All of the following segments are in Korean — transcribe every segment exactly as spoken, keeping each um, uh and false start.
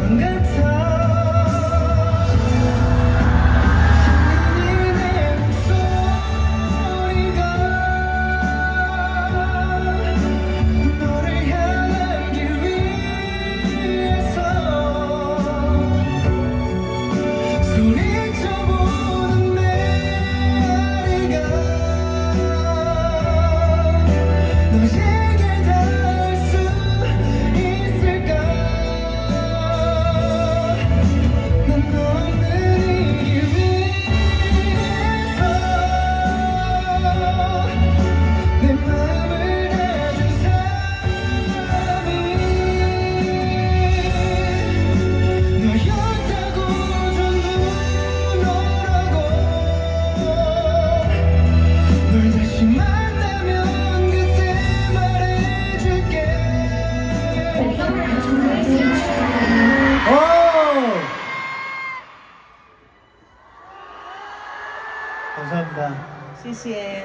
감사합니다. 谢谢。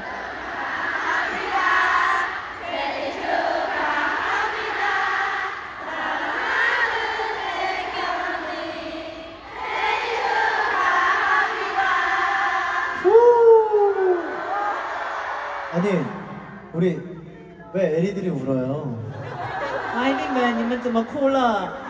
아니 우리 왜 에리들이 울어요? 孩子们，你们怎么哭了？